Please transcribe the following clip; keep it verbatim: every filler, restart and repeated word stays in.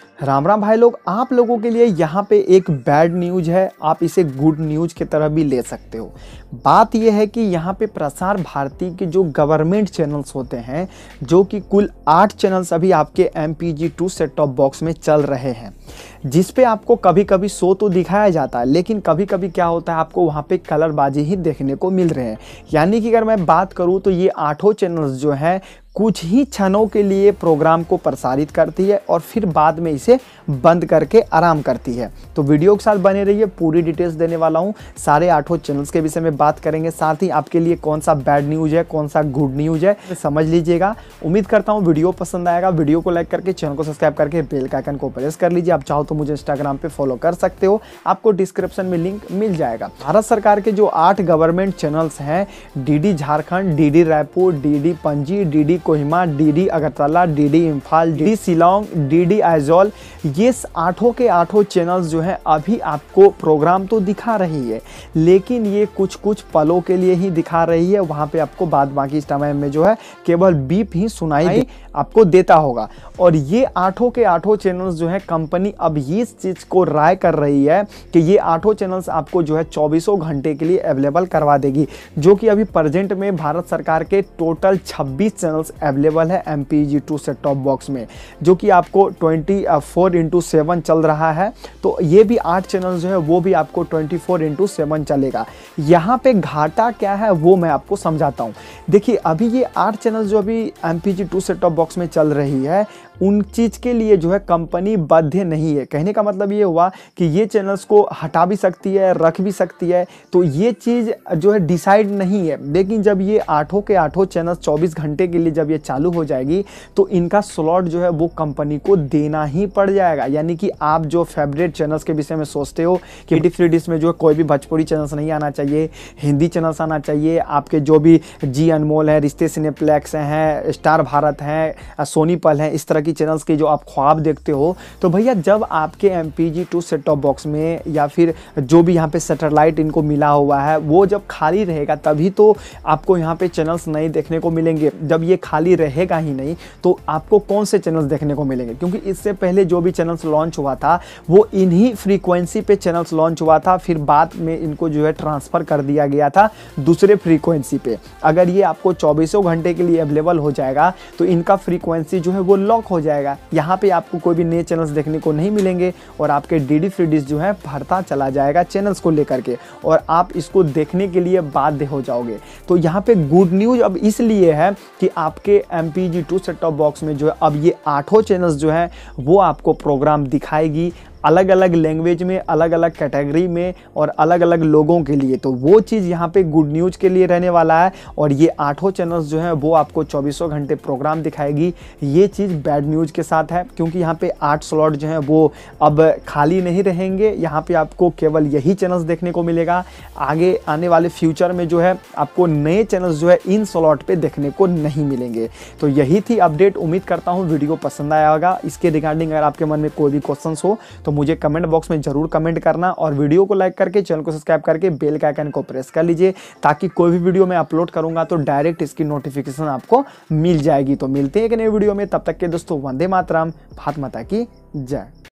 राम राम भाई लोग, आप लोगों के लिए यहाँ पे एक बैड न्यूज है। आप इसे गुड न्यूज की तरह भी ले सकते हो। बात यह है कि यहाँ पे प्रसार भारती के जो गवर्नमेंट चैनल्स होते हैं, जो कि कुल आठ चैनल्स अभी आपके M P G two set top box में चल रहे हैं, जिस पे आपको कभी कभी शो तो दिखाया जाता है, लेकिन कभी कभी क्या होता है, आपको वहाँ पे कलरबाजी ही देखने को मिल रहे हैं। यानी कि अगर मैं बात करूँ तो ये आठों चैनल्स जो हैं कुछ ही क्षणों के लिए प्रोग्राम को प्रसारित करती है और फिर बाद में इसे बंद करके आराम करती है। तो वीडियो के साथ बने रहिए, पूरी डिटेल्स देने वाला हूँ। सारे आठों चैनल्स के विषय में बात करेंगे, साथ ही आपके लिए कौन सा बैड न्यूज़ है, कौन सा गुड न्यूज़ है, समझ लीजिएगा। उम्मीद करता हूँ वीडियो पसंद आएगा। वीडियो को लाइक करके चैनल को सब्सक्राइब करके बेल का आइकन को प्रेस कर लीजिए। आप चाहो तो मुझे इंस्टाग्राम पे फॉलो कर सकते हो, आपको डिस्क्रिप्शन में लिंक मिल जाएगा। भारत सरकार के जो आठ गवर्नमेंट चैनल्स हैं, D D Jharkhand, D D Raipur, D D Panaji, D D Kohima, DD Agartala, DD Imphal, DD Shillong, DD Aizawl, ये आठों के आठों चैनल्स जो है अभी आपको प्रोग्राम तो दिखा रही है, लेकिन ये कुछ कुछ पलों के लिए ही दिखा रही है। वहां पे आपको बाद बाकी समय में जो है केवल बीप ही सुनाई आपको देता होगा। और ये आठों के आठों चैनल्स जो है कंपनी अब इस चीज को राय कर रही है कि ये आठों चैनल्स आपको जो है चौबीसों घंटे के लिए अवेलेबल करवा देगी, जो कि अभी प्रेजेंट में भारत सरकार के टोटल छब्बीस चैनल्स अवेलेबल है M P G two set top box में, जो कि आपको ट्वेंटी फोर इंटू सेवन चल रहा है। तो ये भी आठ चैनल जो है वो भी आपको ट्वेंटी फोर इंटू सेवन चलेगा। यहाँ पे घाटा क्या है वो मैं आपको समझाता हूँ। देखिए, अभी ये आठ चैनल जो अभी M P G two set top box में चल रही है, उन चीज़ के लिए जो है कंपनी बाध्य नहीं है। कहने का मतलब ये हुआ कि ये चैनल्स को हटा भी सकती है, रख भी सकती है, तो ये चीज़ जो है डिसाइड नहीं है। लेकिन जब ये आठों के आठों चैनल्स चौबीस घंटे के लिए जब ये चालू हो जाएगी, तो इनका स्लॉट जो है वो कंपनी को देना ही पड़ जाएगा। यानी कि आप जो फेवरेट चैनल्स के विषय में सोचते हो कि डी फ्री डिश में जो है कोई भी भोजपुरी चैनल्स नहीं आना चाहिए, हिंदी चैनल्स आना चाहिए, आपके जो भी जी अनमोल है, रिश्ते सिनेप्लेक्स हैं, स्टार भारत हैं, सोनी पल हैं, इस तरह की चैनल्स के जो आप ख्वाब देखते हो, तो भैया जब आपके M P G two set top box में या फिर जो भी यहाँ पे सैटेलाइट इनको मिला हुआ है वो जब खाली रहेगा, तभी तो आपको यहाँ पे चैनल्स नहीं देखने को मिलेंगे। जब ये खाली रहेगा ही नहीं तो आपको कौन से चैनल्स देखने को मिलेंगे? क्योंकि इससे पहले जो भी चैनल्स लॉन्च हुआ था वो इन्हीं फ्रीक्वेंसी पे चैनल्स लॉन्च हुआ था, फिर बाद में इनको जो है ट्रांसफ़र कर दिया गया था दूसरे फ्रीक्वेंसी पे। अगर ये आपको चौबीसों घंटे के लिए अवेलेबल हो जाएगा तो इनका फ्रीक्वेंसी जो है वो लॉक हो जाएगा। यहाँ पे आपको कोई भी नए चैनल्स देखने को नहीं मिलेंगे और आपके डी डी फ्री डिश जो है भरता चला जाएगा चैनल्स को लेकर के, और आप इसको देखने के लिए बाध्य हो जाओगे। तो यहाँ पे गुड न्यूज अब इसलिए है कि आपके M P G two set top box में जो है अब ये आठों चैनल्स जो है वो आपको प्रोग्राम दिखाएगी, अलग अलग लैंग्वेज में, अलग अलग कैटेगरी में और अलग अलग लोगों के लिए। तो वो चीज़ यहाँ पे गुड न्यूज़ के लिए रहने वाला है। और ये आठों चैनल्स जो हैं वो आपको चौबीसों घंटे प्रोग्राम दिखाएगी। ये चीज़ बैड न्यूज़ के साथ है, क्योंकि यहाँ पे आठ स्लॉट जो हैं वो अब खाली नहीं रहेंगे। यहाँ पे आपको केवल यही चैनल्स देखने को मिलेगा। आगे आने वाले फ्यूचर में जो है आपको नए चैनल्स जो है इन स्लॉट पर देखने को नहीं मिलेंगे। तो यही थी अपडेट। उम्मीद करता हूँ वीडियो पसंद आया होगा। इसके रिगार्डिंग अगर आपके मन में कोई भी क्वेश्चन हो तो मुझे कमेंट बॉक्स में जरूर कमेंट करना, और वीडियो को लाइक करके चैनल को सब्सक्राइब करके बेल का आइकन को प्रेस कर लीजिए, ताकि कोई भी वीडियो मैं अपलोड करूंगा तो डायरेक्ट इसकी नोटिफिकेशन आपको मिल जाएगी। तो मिलते हैं एक नए वीडियो में, तब तक के दोस्तों वंदे मातरम, भारत माता की जय।